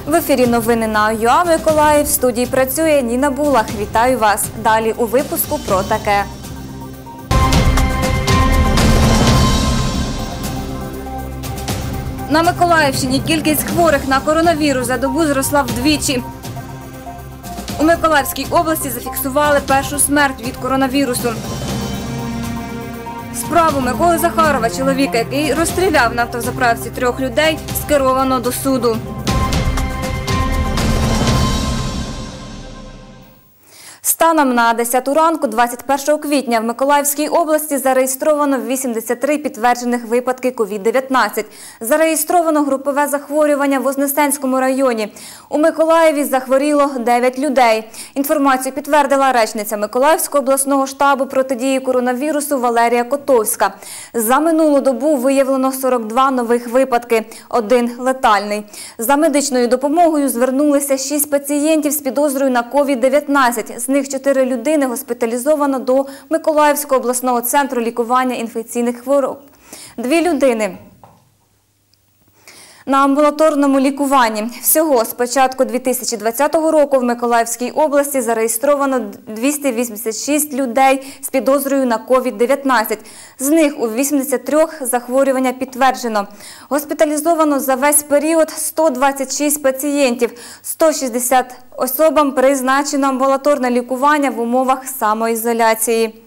В ефірі новини на ЮА Миколаїв. В студії працює Ніна Булах. Вітаю вас. Далі у випуску про таке. На Миколаївщині кількість хворих на коронавірус за добу зросла вдвічі. У Миколаївській області зафіксували першу смерть від коронавірусу. Справу Миколи Захарова, чоловіка, який розстріляв на автозаправці 3 людей, скеровано до суду. Станом на 10 ранку 21 квітня в Миколаївській області зареєстровано 83 підтверджених випадки COVID-19. Зареєстровано групове захворювання в Вознесенському районі. У Миколаєві захворіло 9 людей. Інформацію підтвердила речниця Миколаївського обласного штабу протидії коронавірусу Валерія Котовська. За минулу добу виявлено 42 нових випадки, 1 летальний. За медичною допомогою звернулися 6 пацієнтів з підозрою на COVID-19. З них 4 людини госпіталізовано до Миколаївського обласного центру лікування інфекційних хвороб. 2 людини на амбулаторному лікуванні. Всього з початку 2020 року в Миколаївській області зареєстровано 286 людей з підозрою на COVID-19. З них у 83 захворювання підтверджено. Госпіталізовано за весь період 126 пацієнтів, 160 особам призначено амбулаторне лікування в умовах самоізоляції.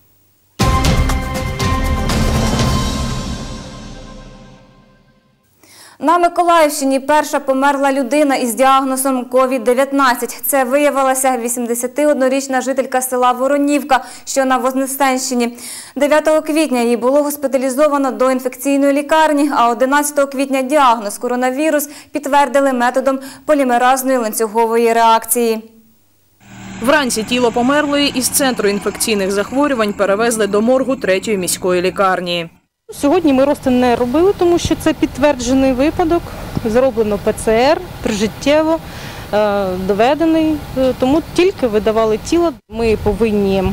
На Миколаївщині перша померла людина із діагнозом COVID-19. Це виявилася 81-річна жителька села Воронівка, що на Вознесенщині. 9 квітня її було госпіталізовано до інфекційної лікарні, а 11 квітня діагноз коронавірус підтвердили методом полімеразної ланцюгової реакції. Вранці тіло померлої із Центру інфекційних захворювань перевезли до моргу 3-ї міської лікарні. Сьогодні ми розтин не робили, тому що це підтверджений випадок, зроблено ПЦР, прижиттєво, доведений, тому тільки видавали тіло. Ми повинні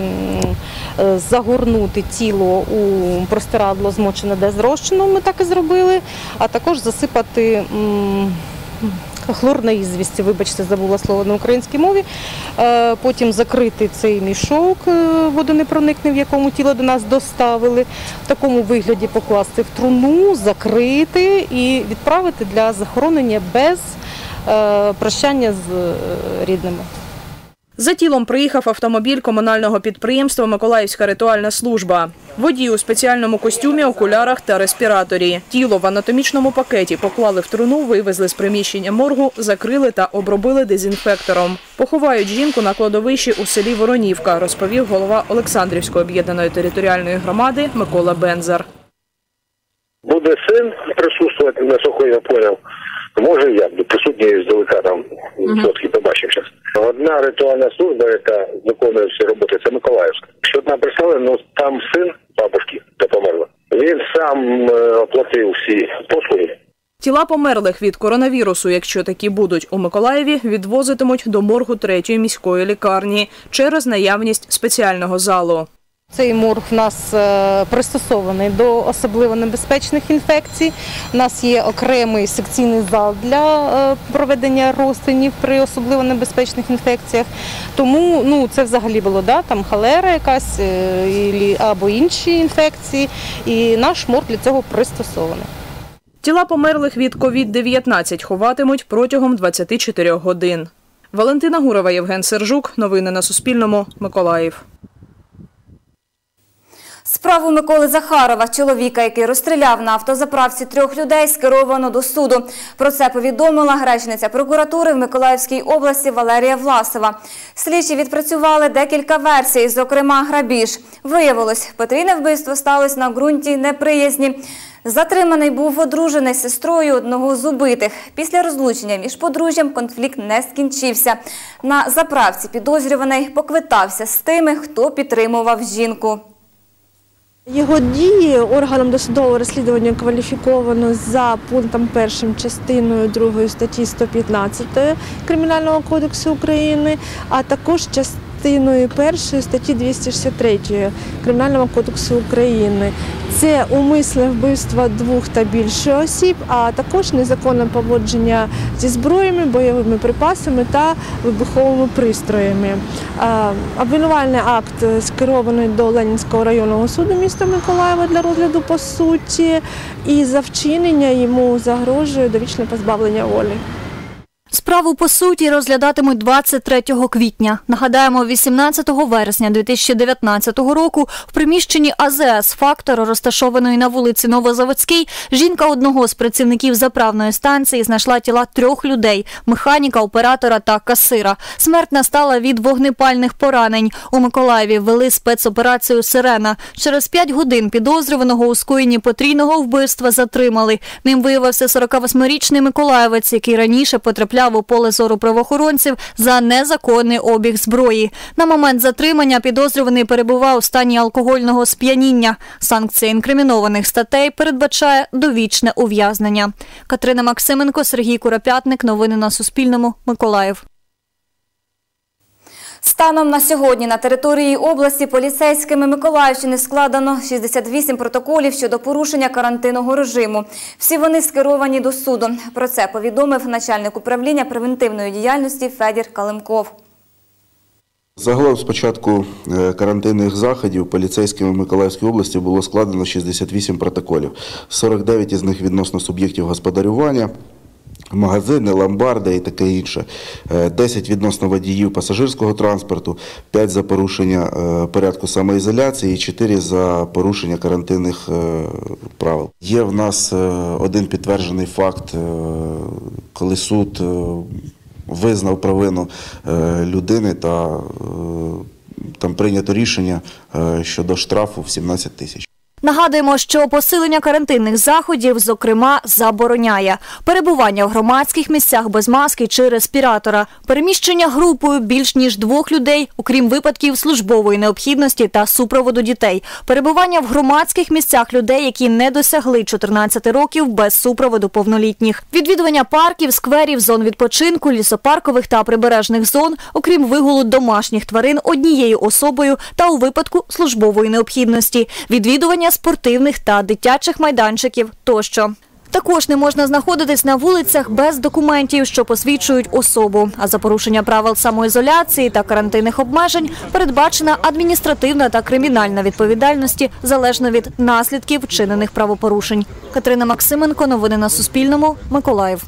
загорнути тіло у простирадло змочене дезрозчином, ми так і зробили, а також засипати хлор на ізвісті, вибачте, забула слово на українській мові, потім закрити цей мішок водонепроникний, в якому тіло до нас доставили, в такому вигляді покласти в труну, закрити і відправити для захоронення без прощання з рідними. За тілом приїхав автомобіль комунального підприємства «Миколаївська ритуальна служба». Водій у спеціальному костюмі, окулярах та респіраторі. Тіло в анатомічному пакеті поклали в труну, вивезли з приміщення моргу, закрили та обробили дезінфектором. Поховають жінку на кладовищі у селі Воронівка, розповів голова Олександрівської об'єднаної територіальної громади Микола Бензар. Буде син присутствувати, наскільки я зрозумів. Може, я присутній здалека, там відсотки побачимо зараз. Одна ритуальна служба, яка виконує всі роботи, це Миколаївська. Що нам прислали, там син бабушки, де померла. Він сам оплатив всі послуги. Тіла померлих від коронавірусу, якщо такі будуть у Миколаєві, відвозитимуть до моргу 3-ї міської лікарні через наявність спеціального залу. Цей морг в нас пристосований до особливо небезпечних інфекцій. У нас є окремий секційний зал для проведення розтинів при особливо небезпечних інфекціях. Тому це взагалі було там холера якась або інші інфекції, і наш морг для цього пристосований. Тіла померлих від COVID-19 ховатимуть протягом 24 годин. Валентина Гурова, Євген Сержук. Новини на Суспільному. Миколаїв. Справу Миколи Захарова, чоловіка, який розстріляв на автозаправці 3 людей, скеровано до суду. Про це повідомила речниця прокуратури в Миколаївській області Валерія Власова. Слідчі відпрацювали декілька версій, зокрема грабіж. Виявилось, потрійне вбивство сталося на ґрунті неприязні. Затриманий був одружений з сестрою одного з убитих. Після розлучення між подружжям конфлікт не скінчився. На заправці підозрюваний поквитався з тими, хто підтримував жінку. Його дії органом досудового розслідування кваліфіковано за пунктом 1 частиною 2 статті 115 Кримінального кодексу України, а також частиною 1 статті 263 Кримінального кодексу України. Це умисне вбивство 2 та більше осіб, а також незаконне поводження зі зброями, бойовими припасами та вибуховими пристроями. Обвинувальний акт скерований до Ленінського районного суду міста Миколаєва для розгляду по суті, і за вчинення йому загрожує довічне позбавлення волі. Справу по суті розглядатимуть 23 квітня. Нагадаємо, 18 вересня 2019 року в приміщенні АЗС «Фактор», розташованої на вулиці Новозаводській, жінка одного з працівників заправної станції знайшла тіла 3 людей – механіка, оператора та касира. Смерть настала від вогнепальних поранень. У Миколаєві ввели спецоперацію «Сирена». Через 5 годин підозрюваного у скоєнні потрійного вбивства затримали. Ним виявився 48-річний миколаєвець, який раніше потрапляв у поле зору правоохоронців за незаконний обіг зброї. На момент затримання підозрюваний перебував у стані алкогольного сп'яніння. Санкція інкримінованих статей передбачає довічне ув'язнення. Катерина Максименко, Сергій Куропятник. Новини на Суспільному. Миколаїв. Станом на сьогодні на території області поліцейськими Миколаївщини складено 68 протоколів щодо порушення карантинного режиму. Всі вони скеровані до суду. Про це повідомив начальник управління превентивної діяльності Федір Калимков. Загалом з початку карантинних заходів поліцейськими Миколаївської області було складено 68 протоколів. 49 із них відносно суб'єктів господарювання, магазини, ломбарди і таке інше. 10 відносно водіїв пасажирського транспорту, 5 за порушення порядку самоізоляції і 4 за порушення карантинних правил. Є в нас один підтверджений факт, коли суд визнав провину людини та там прийнято рішення щодо штрафу в 17 тисяч. Нагадуємо, що посилення карантинних заходів, зокрема, забороняє перебування в громадських місцях без маски чи респіратора, переміщення групою більш ніж 2 людей, окрім випадків службової необхідності та супроводу дітей, перебування в громадських місцях людей, які не досягли 14 років без супроводу повнолітніх, відвідування парків, скверів, зон відпочинку, лісопаркових та прибережних зон, окрім вигулу домашніх тварин однією особою та у випадку службової необхідності, відвідування спортивних та дитячих майданчиків тощо. Також не можна знаходитись на вулицях без документів, що посвідчують особу. А за порушення правил самоізоляції та карантинних обмежень передбачена адміністративна та кримінальна відповідальності залежно від наслідків вчинених правопорушень. Катерина Максименко, новини на Суспільному, Миколаїв.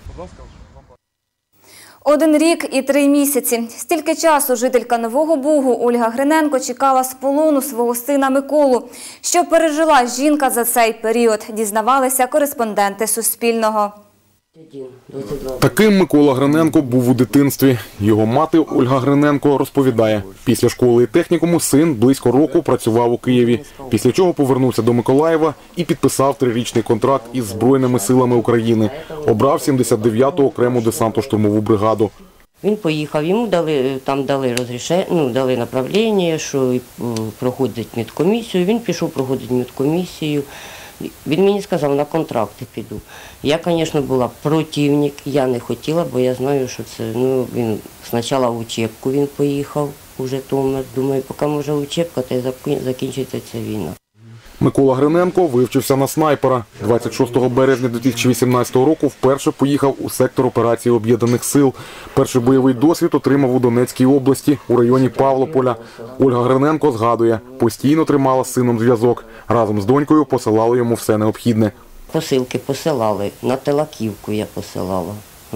1 рік і 3 місяці. Стільки часу жителька Нового Бугу Ольга Гриненко чекала з полону свого сина Миколу. Що пережила жінка за цей період, дізнавалися кореспонденти Суспільного. Таким Микола Гриненко був у дитинстві. Його мати Ольга Гриненко розповідає, після школи і технікуму син близько року працював у Києві, після чого повернувся до Миколаєва і підписав 3-річний контракт із Збройними силами України. Обрав 79-ту окрему десантно-штурмову бригаду. Він поїхав, йому дали розрішення, дали направлення, що проходить медкомісію. Він пішов проходити медкомісію. Він мені сказав, на контракти піду. Я, звісно, була противник, я не хотіла, бо я знаю, що це, він спочатку в учебку він поїхав у Житомир. Думаю, поки може учебка, то й закінчиться ця війна. Микола Гриненко вивчився на снайпера. 26 березня 2018 року вперше поїхав у сектор операції Об'єднаних сил. Перший бойовий досвід отримав у Донецькій області, у районі Павлополя. Ольга Гриненко згадує, постійно тримала з сином зв'язок. Разом з донькою посилали йому все необхідне. Посилки посилали, на Телаківку я посилала.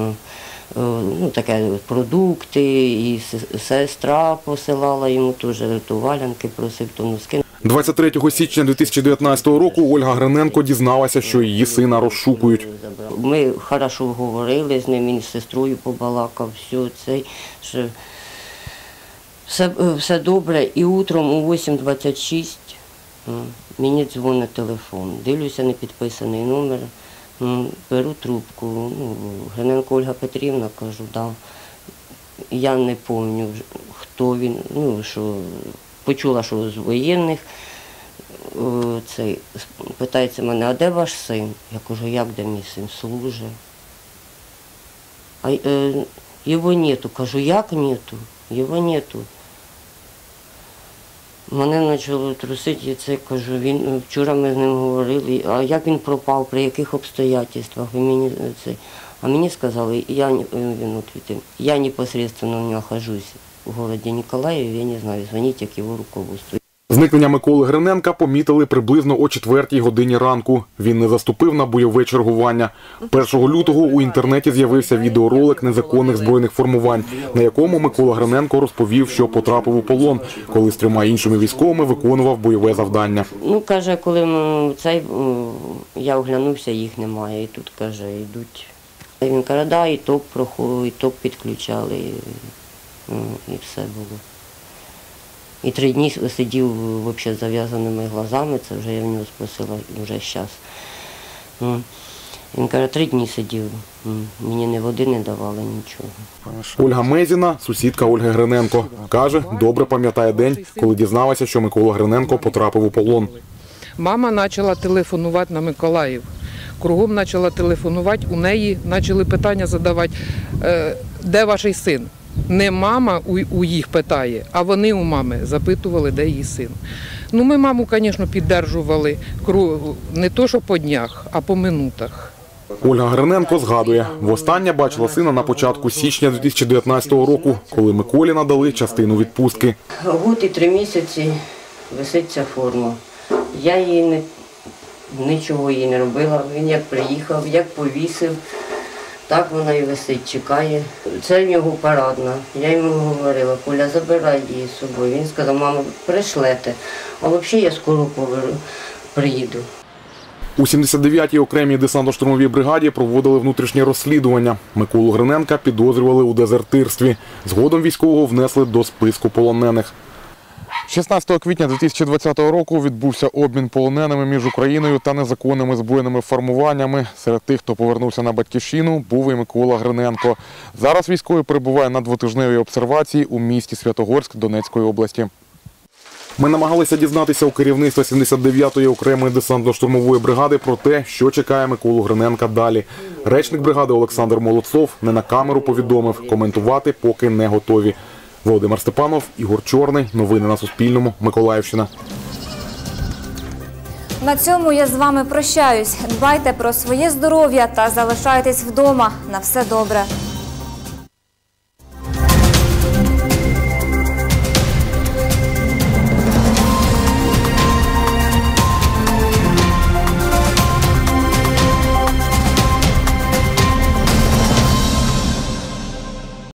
Таке продукти, і сестра посилала йому теж, валянки просив, то носки. 23 січня 2019 року Ольга Гриненко дізналася, що її сина розшукують. Ми добре говорили з ним, він з сестрою побалакав, все добре. І утром о 8:26 мені дзвонить телефон. Дивлюся, не підписаний номер, беру трубку. Гриненко Ольга Петрівна, кажу, да. Я не пам'ятаю, хто він, почула, що з воєнних. Питається мене, а де ваш син? Я кажу, як де мій син? Служить. А його нету. Кажу, як нету? Його нету. Мене почало трусити, я це кажу, вчора ми з ним говорили, а як він пропав, при яких обстоятельствах, а мені сказали, я непосредственно у нього нахожусь в місті Ніколаєві, я не знаю, дзвоніть, як його руководство. Зникнення Миколи Гриненка помітили приблизно о 4 годині ранку. Він не заступив на бойове чергування. 1 лютого у інтернеті з'явився відеоролик незаконних збройних формувань, на якому Микола Гриненко розповів, що потрапив у полон, коли з 3 іншими військовими виконував бойове завдання. Каже, коли я оглянувся, їх немає, і тут, каже, йдуть. Він каже, да, і топ проходив, і топ підключали, і все було. І 3 дні сидів взагалі з зав'язаними глазами, це вже я в нього спросила вже зараз. Він каже, 3 дні сидів, мені ні води не давали, нічого. Ольга Мезіна, сусідка Ольги Гриненко, каже, добре пам'ятає день, коли дізналася, що Микола Гриненко потрапив у полон. Мама почала телефонувати на Миколаїв. Кругом почала телефонувати, у неї почали питання задавати, де ваш син? Не мама у їх питає, а вони у мами запитували, де її син. Ми маму, звісно, підтримували не то, що по днях, а по минутах. Ольга Гриненко згадує, востаннє бачила сина на початку січня 2019 року, коли Миколі надали частину відпустки. Год і 3 місяці висить ця форма. Я нічого їй не робила. Він як приїхав, як повісив, так вона і висить, чекає. Це в нього парадна. Я йому говорила, Коля, забирай її з собою. Він сказав, мама, пришлете. А взагалі я скоро приїду. У 79-й окремій десантно-штурмовій бригаді проводили внутрішнє розслідування. Миколу Гриненка підозрювали у дезертирстві. Згодом військового внесли до списку полонених. 16 квітня 2020 року відбувся обмін полоненими між Україною та незаконними збройними формуваннями. Серед тих, хто повернувся на батьківщину, був і Микола Гриненко. Зараз військовий перебуває на 2-тижневій обсервації у місті Святогорськ Донецької області. Ми намагалися дізнатися у керівництва 79-ї окремої десантно-штурмової бригади про те, що чекає Миколу Гриненка далі. Речник бригади Олександр Молодцов не на камеру повідомив, коментувати поки не готові. Володимир Степанов, Ігор Чорний. Новини на Суспільному. Миколаївщина. На цьому я з вами прощаюсь. Дбайте про своє здоров'я та залишайтесь вдома. На все добре.